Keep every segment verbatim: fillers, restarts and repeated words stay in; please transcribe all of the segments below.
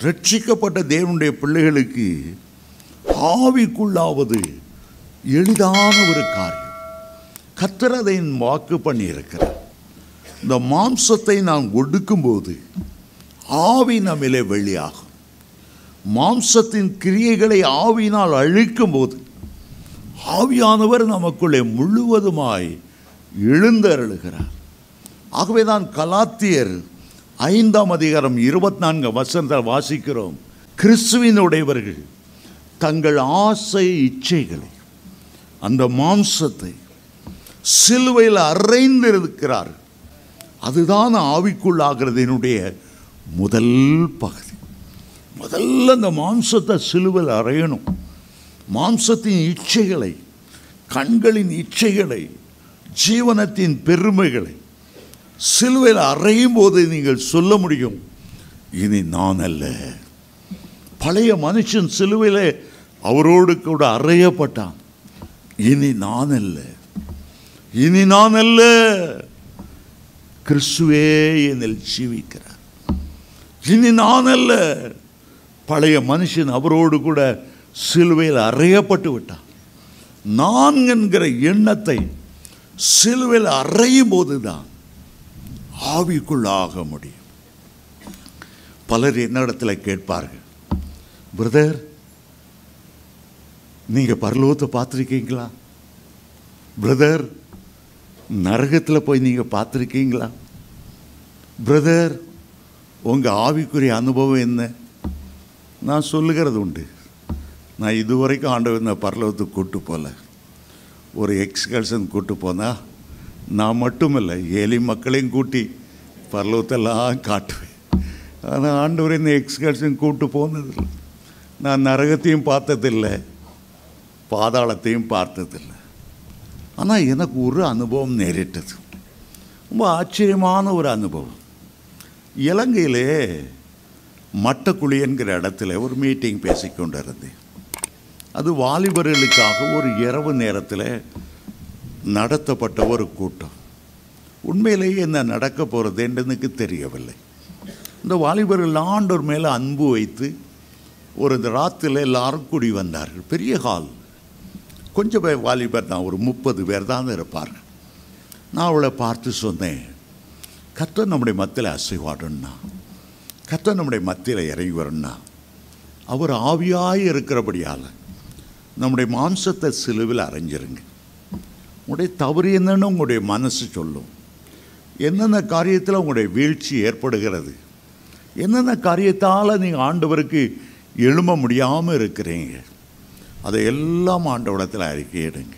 ரட்சிக்கப்பட்ட தேவனுடைய பிள்ளைகளுக்கு ஆவிக்குள்ளாவது எளிதான ஒரு காரியம். கர்த்தர் அதை வாக்கு பண்ணி இருக்கிறார். இந்த மாம்சத்தை நாம் ஒடுக்கும்போது ஆவி நம்மிலே வெளியாகும். மாம்சத்தின் கிரியைகளை ஆவியினால் அழிக்கும் போது ஆவியானவர் நமக்குள்ளே முழுவதுமாய் எழுந்தருளுகிறார். ஆகவேதான் கலாத்தியர் ஐந்தாம் அதிகாரம் இருபத்தி நான்கு வசனத்தில் வாசிக்கிறோம், கிறிஸ்துவினுடையவர்கள் தங்கள் ஆசை இச்சைகளை, அந்த மாம்சத்தை சிலுவையில் அறைந்திருக்கிறார்கள். அதுதான் ஆவிக்குள்ளாகிறதினுடைய முதல் பகுதி. முதல்ல அந்த மாம்சத்தை சிலுவையில் அறையணும். மாம்சத்தின் இச்சைகளை, கண்களின் இச்சைகளை, ஜீவனத்தின் பெருமைகளை சிலுவையில் அறையும் போது நீங்கள் சொல்ல முடியும், இனி நான் அல்ல. பழைய மனுஷன் சிலுவையில் அவரோடு கூட அறையப்பட்டான். இனி நான் அல்ல, இனி நான் அல்ல, கிறிஸ்துவே என்னில் ஜீவிக்கிறார். இனி நான் அல்ல. பழைய மனுஷன் அவரோடு கூட சிலுவையில் அறையப்பட்டு விட்டான். நான் என்கிற எண்ணத்தை சிலுவையில் அறையும் போதுதான் ஆவிக்குள்ளாக முடியும். பலர் என்னிடத்துல கேட்பார்கள், பிரதர் நீங்க பரலோகத்தை பார்த்துருக்கீங்களா? பிரதர் நரகத்தில் போய் நீங்க பார்த்துருக்கீங்களா? பிரதர் உங்க ஆவிக்குரிய அனுபவம் என்ன? நான் சொல்லுகிறது உண்டு. நான் இதுவரைக்கும் ஆண்டவர் நான் பரலோகத்துக்கு கூட்டு போகல. ஒரு எக்ஸ்கர்ஷன் கூட்டு போனால் நான் மட்டுமில்லை, ஏழை மக்களையும் கூட்டி பரலோகத்தெல்லாம் காட்டுவேன். ஆனால் ஆண்டவர் இந்த எக்ஸ்கர்ஷன் கூட்டு போனதில்லை. நான் நரகத்தையும் பார்த்ததில்லை, பாதாளத்தையும் பார்த்ததில்லை. ஆனால் எனக்கு ஒரு அனுபவம் நேரிட்டது, ரொம்ப ஆச்சரியமான ஒரு அனுபவம். இலங்கையிலே மட்டக்குழி என்கிற இடத்துல ஒரு மீட்டிங் பேசிக்கொண்டு இருந்தேன். அது வாலிபர்களுக்காக ஒரு இரவு நேரத்தில் நடத்தப்பட்ட ஒரு கூட்டம். உண்மையிலேயே என்ன நடக்க போகிறது என்று எனக்கு தெரியவில்லை. இந்த வாலிபர்கள் ஆண்டவர் மேலே அன்பு வைத்து ஒரு இந்த ராத்திரில் எல்லாரும் கூடி வந்தார்கள். பெரிய ஹால், கொஞ்சம் பேர் வாலிபர் தான், ஒரு முப்பது பேர் தான் இருப்பார்கள். நான் அவளை பார்த்து சொன்னேன், கர்த்தர் நம்முடைய மத்தியில் அசைவாடுன்னா, கர்த்தர் நம்முடைய மத்தியில் இறங்கி வரணும்னா அவர் ஆவியாய் இருக்கிறபடியால் நம்முடைய மாம்சத்தை சிலுவில் அரைஞ்சிருங்க. உங்களுடைய தவறு என்னன்னு உங்களுடைய மனசு சொல்லும். என்னென்ன காரியத்தில் உங்களுடைய வீழ்ச்சி ஏற்படுகிறது, என்னென்ன காரியத்தால் நீங்கள் ஆண்டவருக்கு எழும்ப முடியாமல் இருக்கிறீங்க, அதை எல்லாம் ஆண்டவரிடத்தில் அறிக்கையிடுங்க.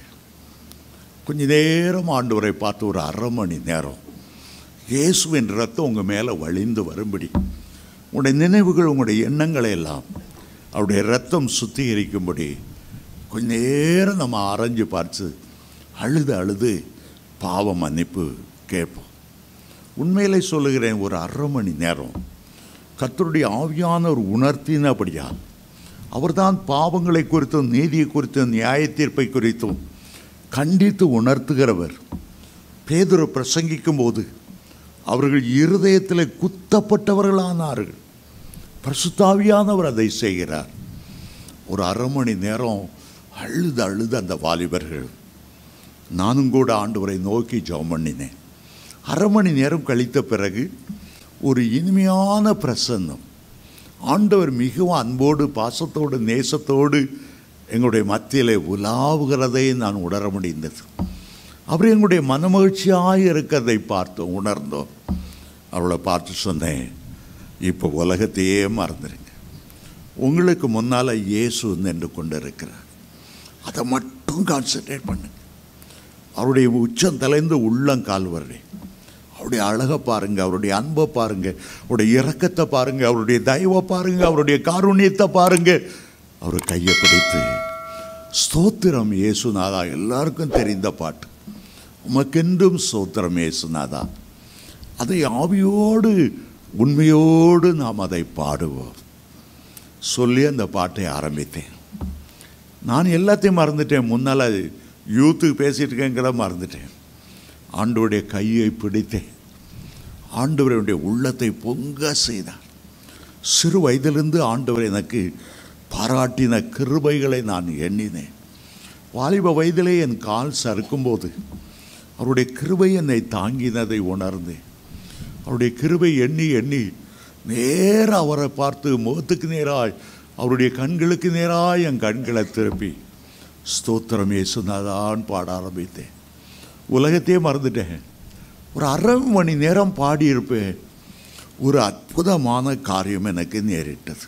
கொஞ்ச நேரம் ஆண்டவரை பார்த்து ஒரு அரை மணி நேரம் இயேசுவின் ரத்தம் உங்கள் மேலே வழிந்து வரும்படி உங்களுடைய நினைவுகள், உங்களுடைய எண்ணங்களை எல்லாம் அவருடைய ரத்தம் சுத்திகரிக்கும்படி கொஞ்ச நேரம் நம்ம அரைஞ்சு பார்த்து அழுது அழுது பாவ மன்னிப்பு கேட்போம். உண்மையிலே சொல்லுகிறேன், ஒரு அரை மணி நேரம் கர்த்தருடைய ஆவியானவர் உணர்த்தினபடியா, அவர்தான் பாவங்களை குறித்தும் நீதியை குறித்தும் நியாய தீர்ப்பை குறித்தும் கண்டித்து உணர்த்துகிறவர். பேதுரு பிரசங்கிக்கும் போது அவர்கள் இருதயத்தில் குத்தப்பட்டவர்களானார்கள். பரிசுத்தாவியானவர் அதை செய்கிறார். ஒரு அரை மணி நேரம் அழுது அழுது அந்த வாலிபர்கள், நானும் கூட ஆண்டவரை நோக்கி ஜெபம் பண்ணினேன். அரை மணி நேரம் கழித்த பிறகு ஒரு இனிமையான பிரசன்னம், ஆண்டவர் மிகவும் அன்போடு பாசத்தோடு நேசத்தோடு எங்களுடைய மத்தியிலே உலாவுகிறதை நான் உணர முடிந்தது. அவர் எங்களுடைய மனமகிழ்ச்சியாக இருக்கிறதை பார்த்தோம், உணர்ந்தோம். அவளை பார்த்து சொன்னேன், இப்போ உலகத்தையே மறந்துடுங்க, உங்களுக்கு முன்னால் இயேசு நின்று கொண்டு இருக்கிறார், அதை மட்டும் கான்சன்ட்ரேட் பண்ணுங்க. அவருடைய உச்சம் தலைந்து உள்ளங்கால் வரே அவருடைய அழகை பாருங்க, அவருடைய அன்பை பாருங்க, அவருடைய இரக்கத்தை பாருங்க, அவருடைய தயவை பாருங்க, அவருடைய காருண்யத்தை பாருங்க. அவர் கையை பிடித்து ஸ்தோத்திரம் இயேசுநாதா, எல்லாருக்கும் தெரிந்த பாட்டு, உமக்கென்றும் ஸ்தோத்திரம் இயேசுநாதா, அதை ஆவியோடு உண்மையோடு நாம் அதை பாடுவோம் சொல்லி அந்த பாட்டை ஆரம்பித்தேன். நான் எல்லாத்தையும் மறந்துட்டேன். முன்னால் யூத்துக்கு பேசிகிட்டு இருக்கேங்கிற மறந்துட்டேன். ஆண்டவருடைய கையை பிடித்தேன். ஆண்டவருடைய உள்ளத்தை பொங்க செய்தார். சிறு வயதிலிருந்து ஆண்டவர் எனக்கு பாராட்டின கிருபைகளை நான் எண்ணினேன். வாலிப வயதிலே என் கால் சறுக்கும்போது அவருடைய கிருபை என்னை தாங்கினதை உணர்ந்தேன். அவருடைய கிருபை எண்ணி எண்ணி நேராக அவரை பார்த்து முகத்துக்கு நேராய் அவருடைய கண்களுக்கு நேராக என் கண்களை திருப்பி ஸ்தோத்திரம் இயேசுநாதான் பாட ஆரம்பித்தேன். உலகத்தையே மறந்துட்டேன். ஒரு அரை மணி நேரம் பாடியிருப்பேன். ஒரு அற்புதமான காரியம் எனக்கு நேரிட்டது.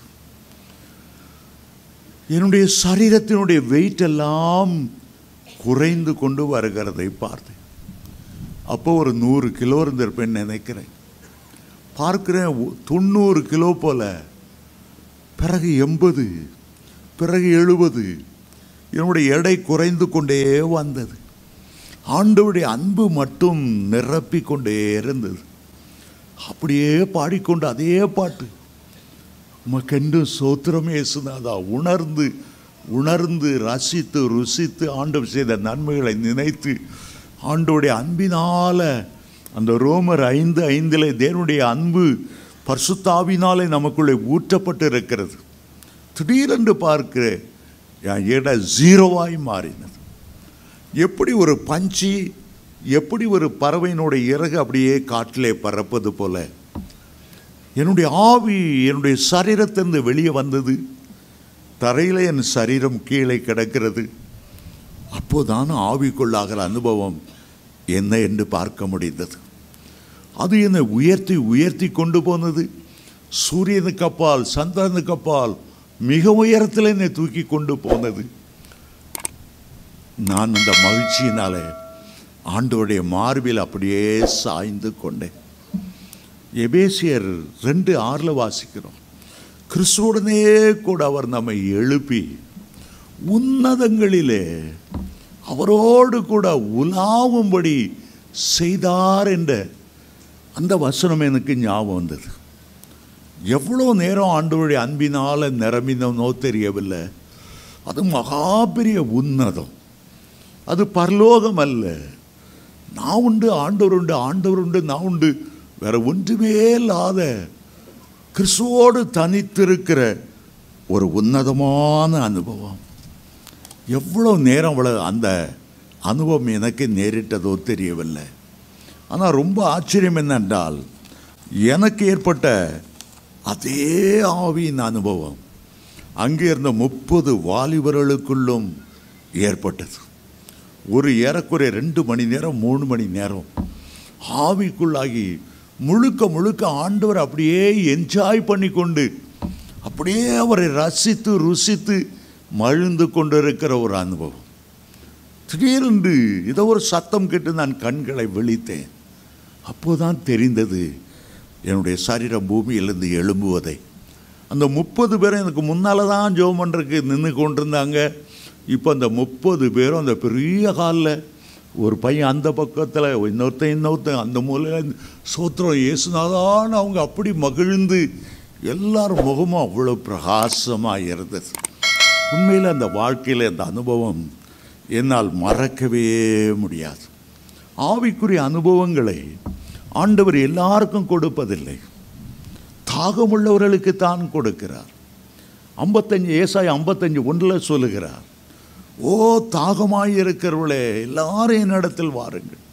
என்னுடைய சரீரத்தினுடைய வெயிட் எல்லாம் குறைந்து கொண்டு வருகிறதை பார்த்தேன். அப்போ ஒரு நூறு கிலோ இருந்திருப்பேன்னு நினைக்கிறேன். பார்க்கிறேன் தொண்ணூறு கிலோ போல, பிறகு எண்பது, பிறகு எழுபது. என்னுடைய எடை குறைந்து கொண்டே வந்தது. ஆண்டவருடைய அன்பு மட்டும் நிரப்பி கொண்டே இருந்தது. அப்படியே பாடிக்கொண்டு அதே பாட்டு, உமக்கென்று சோத்திரம் இயேசுநாதா, உணர்ந்து உணர்ந்து ரசித்து ருசித்து ஆண்டவர் செய்த நன்மைகளை நினைத்து ஆண்டவருடைய அன்பினால, அந்த ரோமர் ஐந்து ஐந்தில் தேவனுடைய அன்பு பரிசுத்தாவினாலே நமக்குள்ளே ஊற்றப்பட்டு இருக்கிறது. திடீரென்று பார்க்கிறேன் என் எடை ஜீரோவாய் மாறினது. எப்படி ஒரு பஞ்சி, எப்படி ஒரு பறவையினுடைய இறகு அப்படியே காட்டிலே பறப்பது போல என்னுடைய ஆவி என்னுடைய சரீரத்திலிருந்து வெளியே வந்தது. தரையில் என் சரீரம் கீழே கிடக்கிறது. அப்போதான் ஆவிக்குள்ளாகிற அனுபவம் என்ன என்று பார்க்க முடிந்தது. அது என்னை உயர்த்தி உயர்த்தி கொண்டு போனது. சூரியனுக்கு அப்பால், சந்திரனுக்கு அப்பால், மிக உயரத்தில் என்னை தூக்கி கொண்டு போனது. நான் அந்த மகிழ்ச்சியினாலே ஆண்டவருடைய மார்பில் அப்படியே சாய்ந்து கொண்டேன். எபேசியர் ரெண்டு ஆறில் வாசிக்கிறோம், கிறிஸ்துவுடனே கூட அவர் நம்மை எழுப்பி உன்னதங்களிலே அவரோடு கூட உலாவும்படி செய்தார் என்ற அந்த வசனம் எனக்கு ஞாபகம் வந்தது. எவ்வளோ நேரம் ஆண்டவருடைய அன்பினால் நிரம்பினோ தெரியவில்லை. அது மகா பெரிய உன்னதம். அது பரலோகம் அல்ல. நான் உண்டு, ஆண்டவர் உண்டு, ஆண்டவர் உண்டு, நான் உண்டு, வேற ஒன்றுமே இல்லாத கிறிஸ்துவோடு தனித்திருக்கிற ஒரு உன்னதமான அனுபவம். எவ்வளோ நேரம் அவ்வளோ அந்த அனுபவம் எனக்கு நேரிட்டதோ தெரியவில்லை. ஆனால் ரொம்ப ஆச்சரியம் என்னென்றால், எனக்கு ஏற்பட்ட அதே ஆவியின் அனுபவம் அங்கே இருந்த முப்பது வாலிபர்களுக்குள்ளும் ஏற்பட்டது. ஒரு ஏறக்குறைய ரெண்டு மணி நேரம் மூணு மணி நேரம் ஆவிக்குள்ளாகி முழுக்க முழுக்க ஆண்டவர் அப்படியே என்ஜாய் பண்ணி கொண்டு அப்படியே அவரை ரசித்து ருசித்து மகிழ்ந்து கொண்டிருக்கிற ஒரு அனுபவம். திடீரென்று ஏதோ ஒரு சத்தம் கேட்டு நான் கண்களை விழித்தேன். அப்போதான் தெரிந்தது என்னுடைய சரீரம் பூமியிலிருந்து எழும்புவதை. அந்த முப்பது பேரும் எனக்கு முன்னால் தான் ஜெபம் பண்ணுறதுக்கு நின்று கொண்டிருந்தாங்க. இப்போ அந்த முப்பது பேரும் அந்த பெரிய காலில், ஒரு பையன் அந்த பக்கத்தில், இன்னொருத்தன் இன்னொருத்தன் அந்த மூலையில் சோத்திரம் இயேசுநாதான்னு அவங்க அப்படி மகிழ்ந்து எல்லாரும் முகமும் அவ்வளோ பிரகாசமாக இருந்தது. உண்மையில் அந்த வாழ்க்கையில் அந்த அனுபவம் என்னால் மறக்கவே முடியாது. ஆவிக்குரிய அனுபவங்களை ஆண்டவர் எல்லாருக்கும் கொடுப்பதில்லை, தாகமுள்ளவர்களுக்கு தான் கொடுக்கிறார். ஐம்பத்தஞ்சு ஏசாய் ஐம்பத்தஞ்சு ஒன்றில் சொல்லுகிறார், ஓ தாகமாயிருக்கிறவர்களே எல்லாரும் என்னிடத்தில் வாருங்கள்,